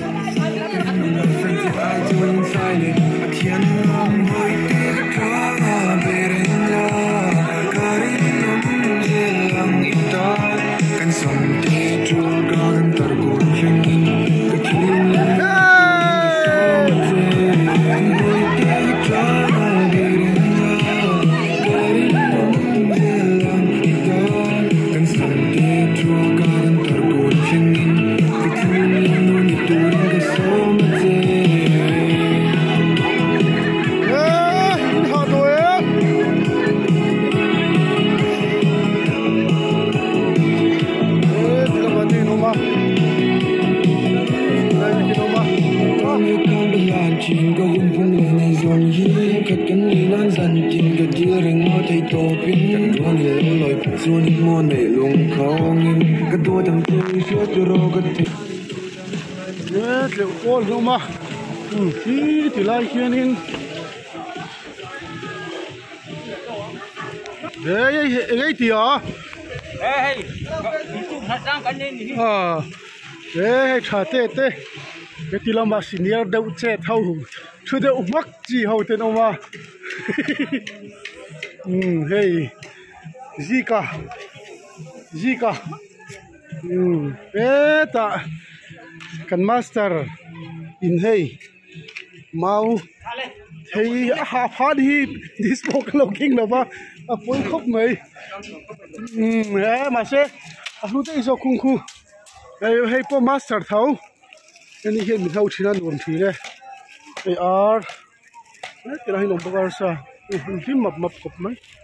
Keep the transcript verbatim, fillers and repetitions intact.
Chuyện có vung vung lời này dồn dĩ Cất cánh đi nón dần Chuyện cất dưa rừng ngó thấy tổ biến Cảnh rô này lâu lòi Phát rô này mô này lùng khó nghìn Cất đua thầm chơi Suốt cho rô cất thị Yes, liệu cô không mà Ừ, khi thì lại kia nên Đấy, cái gì hả? Ê, đi chung thật ra cái nên gì? À, đấy, trả tê tê cái tí làm bà xin nhớ đâu chết thâu chú đâu mắc gì hầu tên ông à ừ hey Zika Zika ừ ê ta cần master in hey mau thấy hạ phát đi đi smoke looking đâu ba à phối khóc mấy ừ ê mà xe à lúc đấy sao khung khu hey hey po master thâu anh hiện mình hậu chỉ là nuông chỉ đấy, ai ar, cái này lồng bạc sa, hình mập mập cục mấy.